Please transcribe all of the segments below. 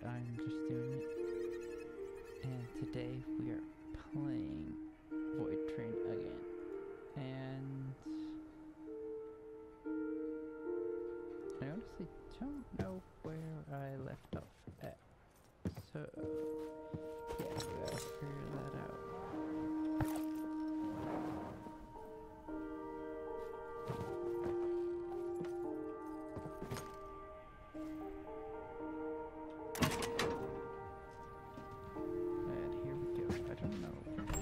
I'm just doing it. And today we are playing Void Train again. And I honestly don't know where I left off at. So yeah, we gotta figure that out. And here we go. I don't know.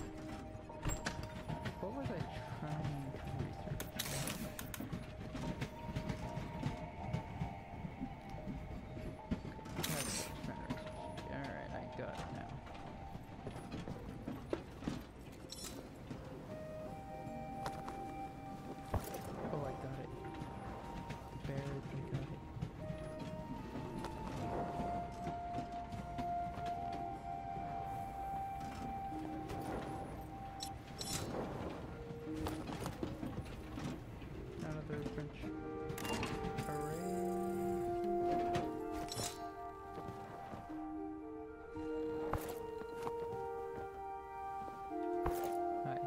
What was I trying to research? Alright, I got it now. Oh, I got it. Barely got it. Another French array. Nice.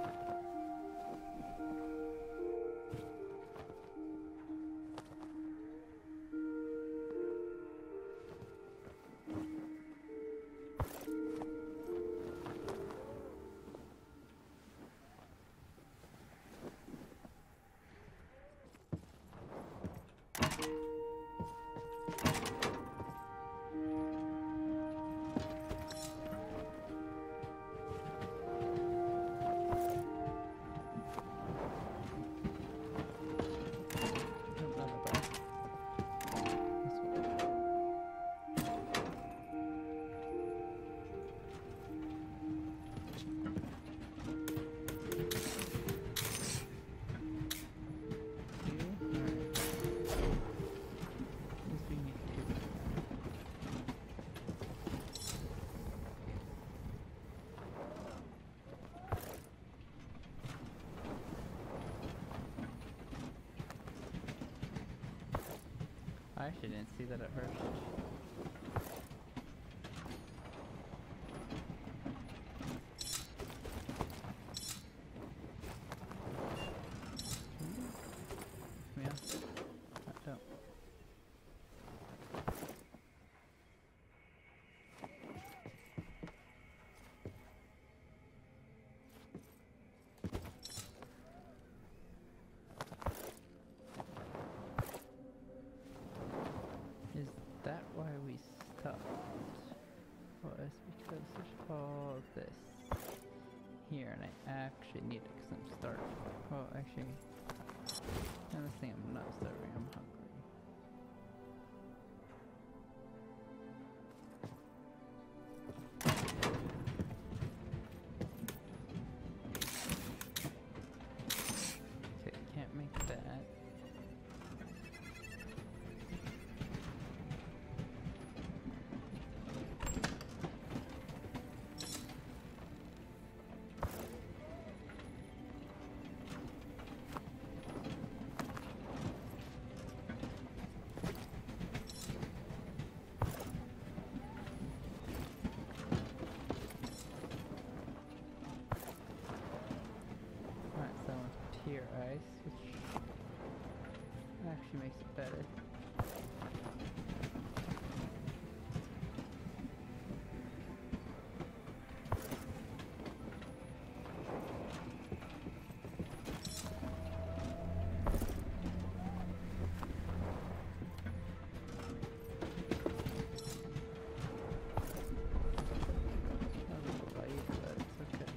I actually didn't see that at first. Yeah, I don't. Is that why we stopped? Well, it's because there's all this here, and I actually need it because I'm starving. Well, actually, another thing, I'm not starving, I'm hungry. Okay, can't make that. Alright, so tier ice, which actually makes it better. A little light, but it's okay.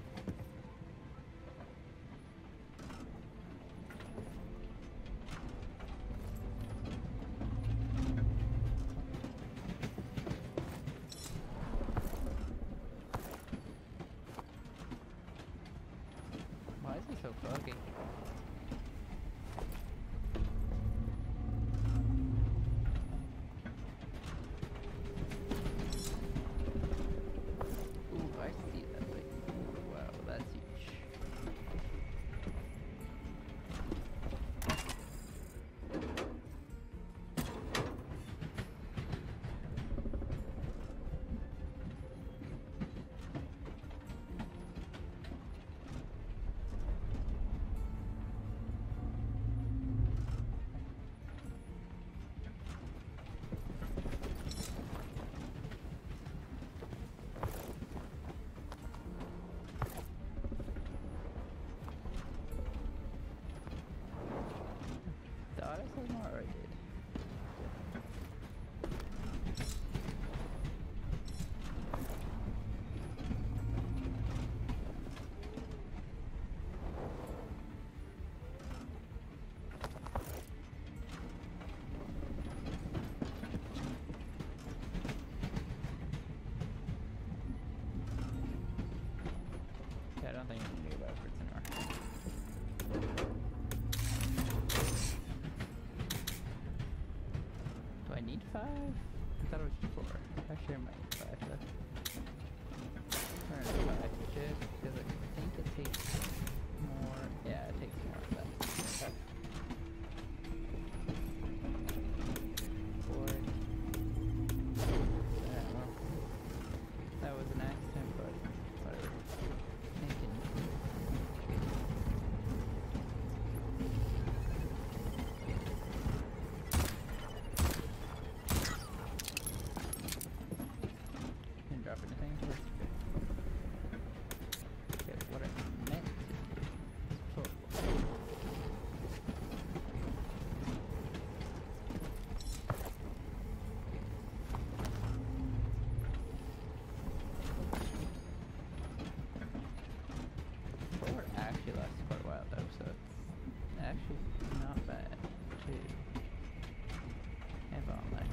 Why is it so buggy? Ooh, I see that thing. Wow, that's huge. I don't think I can do backwards anymore. Do I need 5? I thought it was 4. Actually, I might need 5 though. Or 5 just because I think it takes more. Yeah, it takes more of that. Okay. Boy. Well, that was an accident, but whatever. Thinking. Didn't drop anything. Okay, what I meant to do is put Forward actually lasts quite a while though, so it's actually not bad to have on there.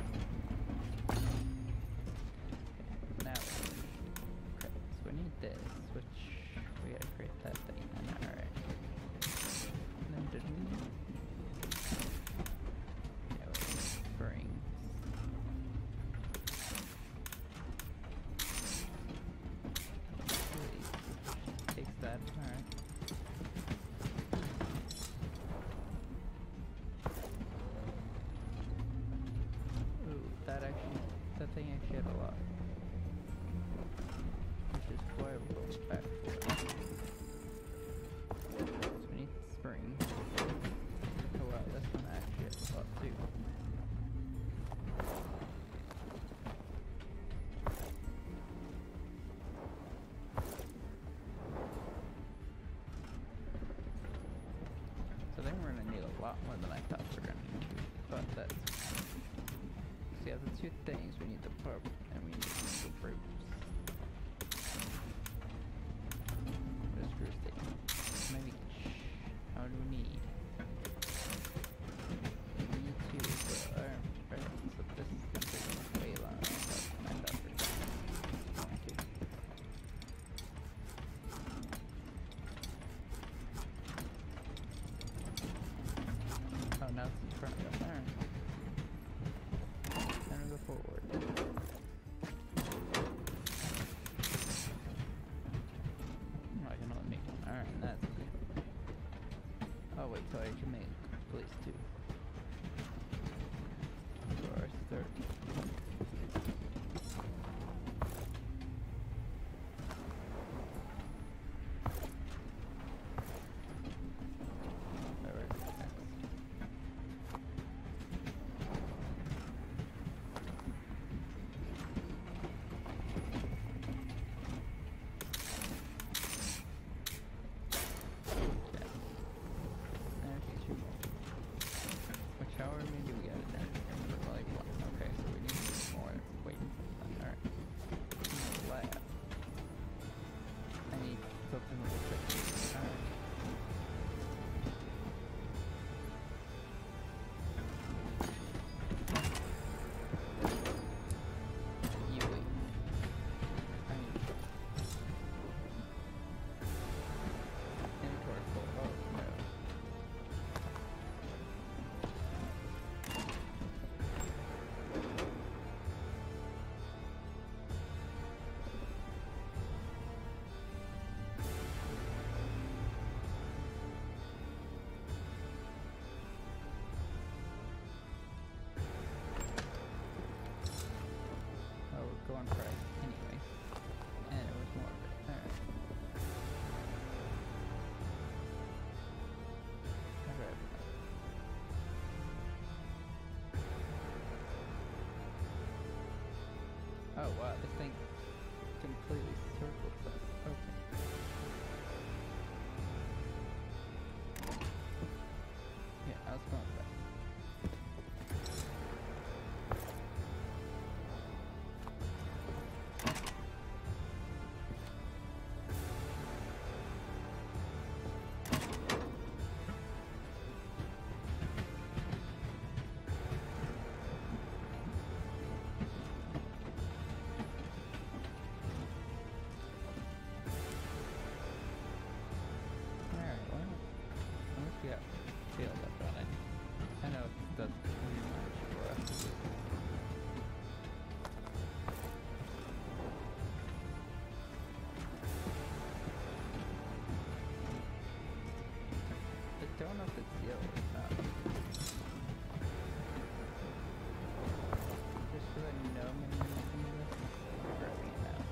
Okay, now okay, so we need this, which we gotta create that thing. Alright. And then did we? Yeah, wait, springs. Takes that, alright. Ooh, that thing actually had a lot. Which is why we go back for it. So we need spring. Oh wow, this one actually has a lot too. So then we're gonna need a lot more than I thought we were gonna need. But that's so yeah, the two things we need the purple and we need the fruits. What is fruit statement? Maybe how do we need? We need to put our presence of this is way long. I thought we were going to. Oh, now it's in front of us. Alright. Then we go forward. Oh, I can only make one. Alright, that's okay. Oh wait, so I can make at least 2. So our third. Alright, next. There's 2 more. Which however many do we got in there? Like 1. Okay, so we need more. Wait. Alright. Lab. I need something with a quick. Alright. You wait. I mean, inventory full. Oh no. got filled up on it. I know it does pretty much for us. I don't know if it's yellow or not. Just because I know maybe I'm using this, I'm grabbing it now.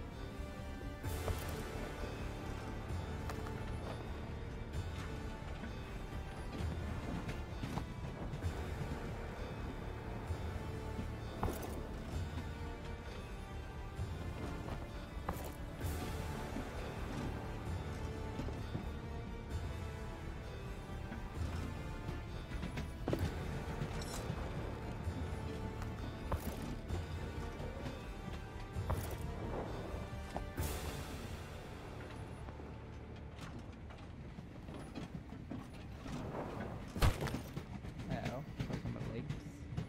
Ow, close on my legs.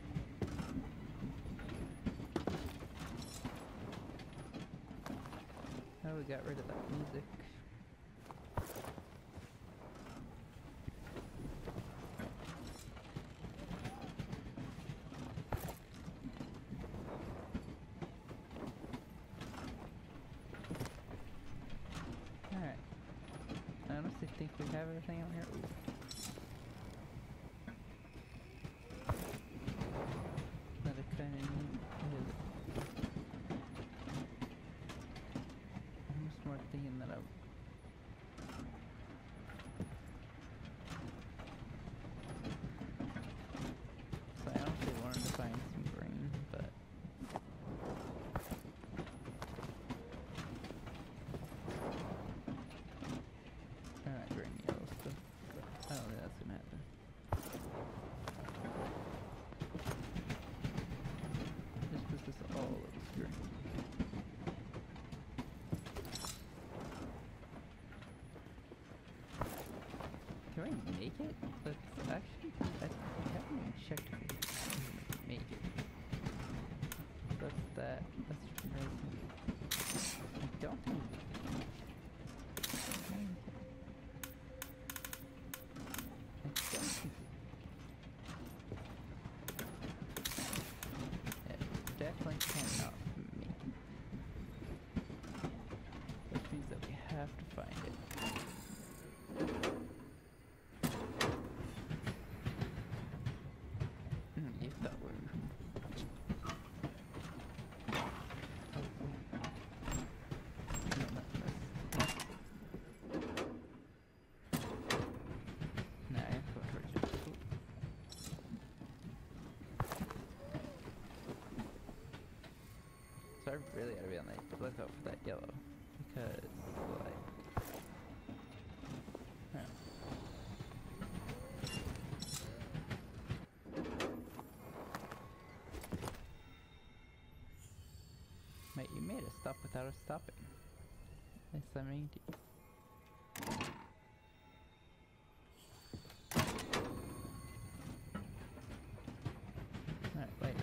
Oh, we got rid of that music. Alright. I honestly think we have everything out here. Ooh. That I kinda need is almost more thinking that I so I honestly wanted to find some green, but green yellow stuff. But I don't think that's gonna happen. Just because this all looks green. Can we make it? That's actually, I haven't even checked if we can make it. That's that. That's amazing. I don't think we can. I don't think it definitely cannot make it. Which means that we have to find it. You thought we were... Oh, wait. No, not this. Nah, I am going towards you. Cool. So I really gotta be on the lookout for that yellow. Because, like... Huh. Mate, you made us stop without us stopping. Yes, I mean... Alright, wait.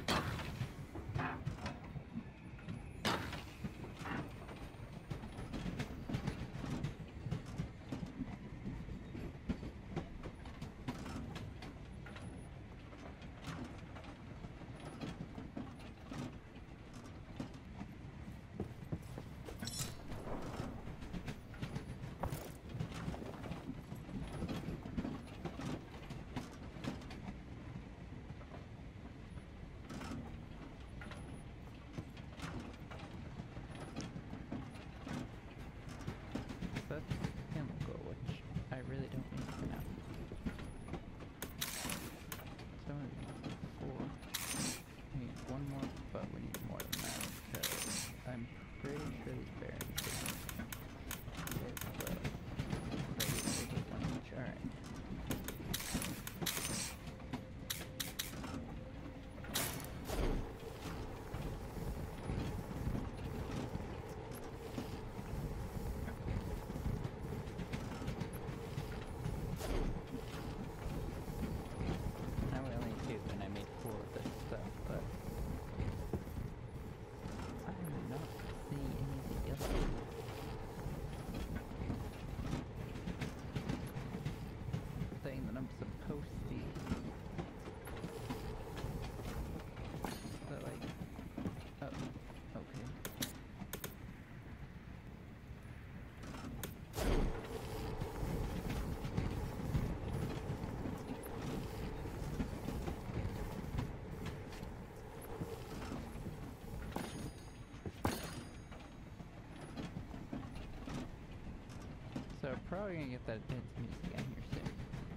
So probably gonna get that dance music again here soon.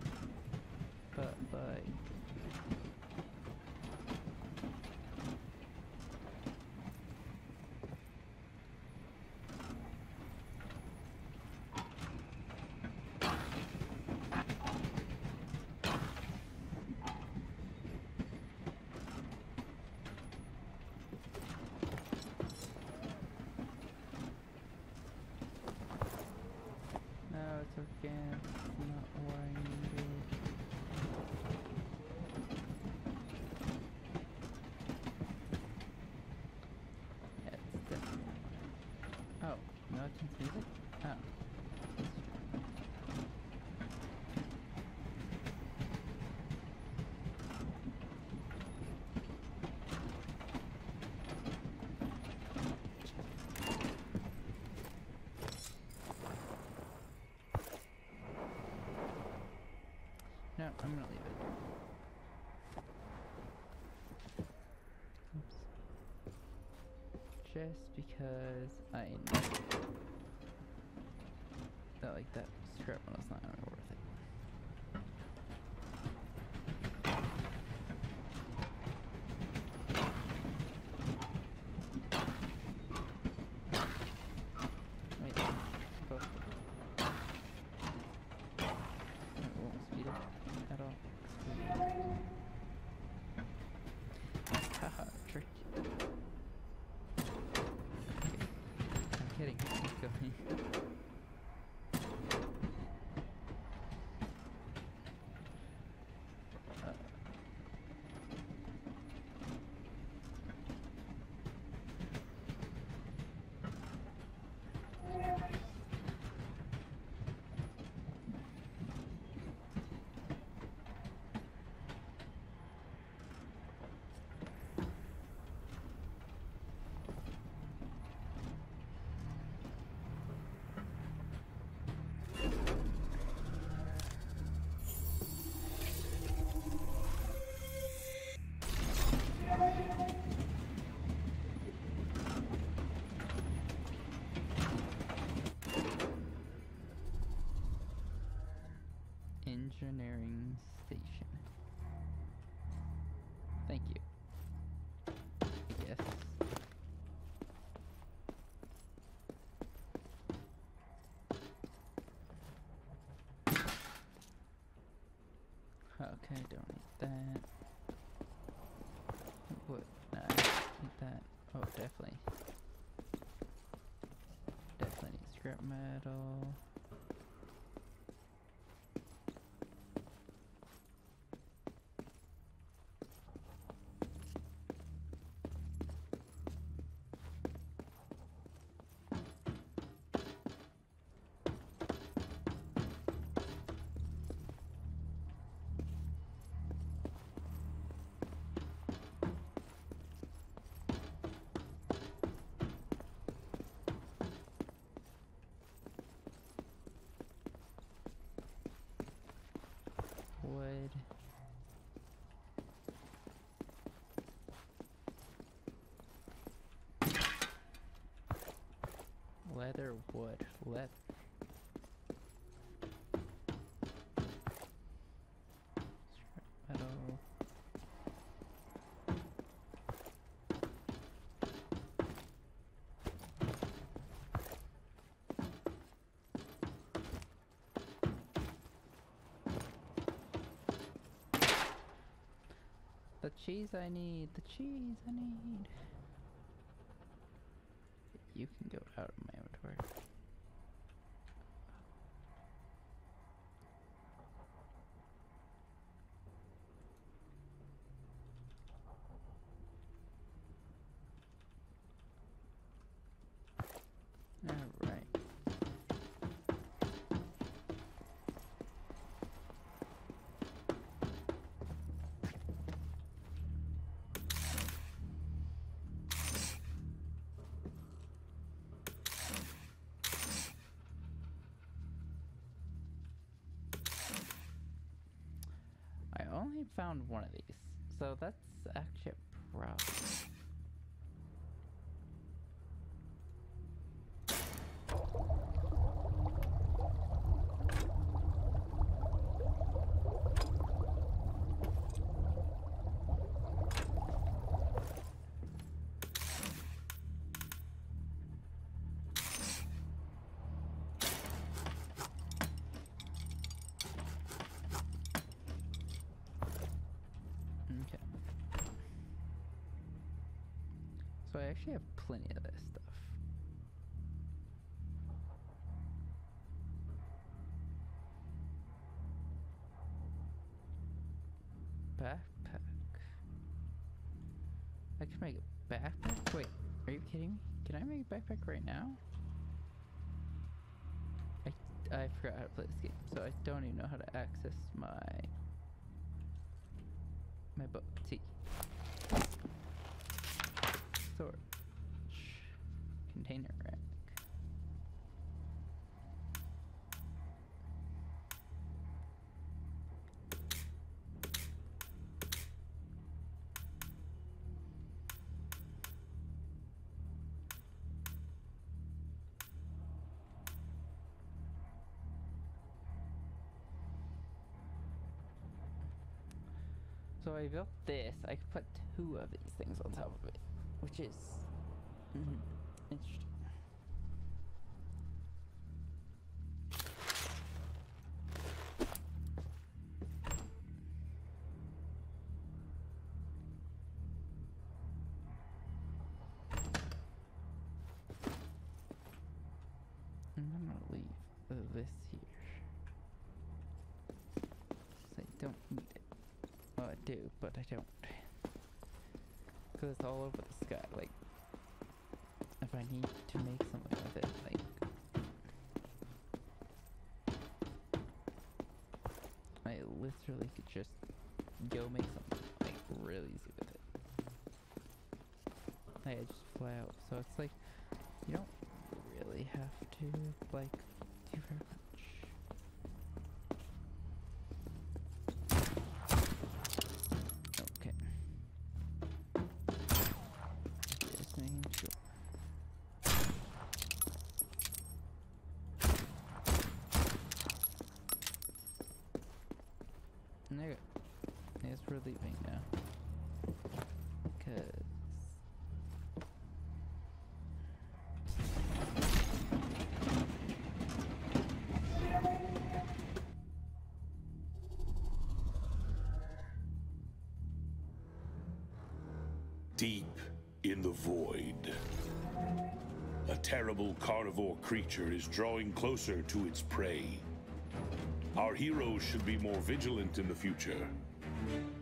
But no, it's okay. It's not what I needed. Yeah, it's definitely not. Oh, no, it's music? Oh. No, I'm gonna leave it. Oops. Just because I know that like that scrap metal's not gonna be worth it. Wait, go. It won't speed up at all. Haha, trick. I'm kidding. Keep going. Engineering station. Thank you. Yes. Okay, don't need that. What? Nah, I need that. Oh, definitely. Definitely need scrap metal. Wood. Leather, wood, leather. Scrap metal. The cheese I need, the cheese I need. You can go out of my inventory. Alright. I only found one of these, so that's actually a problem. So I actually have plenty of this stuff. Backpack. I can make a backpack? Wait, are you kidding me? Can I make a backpack right now? I forgot how to play this game, so I don't even know how to access my book. T. Storage. Container rack. So I built this. I could put 2 of these things on top of it, which is interesting. I'm gonna leave this here. I don't need it. Well, I do, but I don't. Because it's all over the sky. Like, if I need to make something with it, like, I literally could just go make something, like, real easy with it. Like, I just fly out. So it's like, you don't really have to, like, do very much. Okay. I guess we're leaving now. Because... Deep in the void, a terrible carnivore creature is drawing closer to its prey. Our heroes should be more vigilant in the future.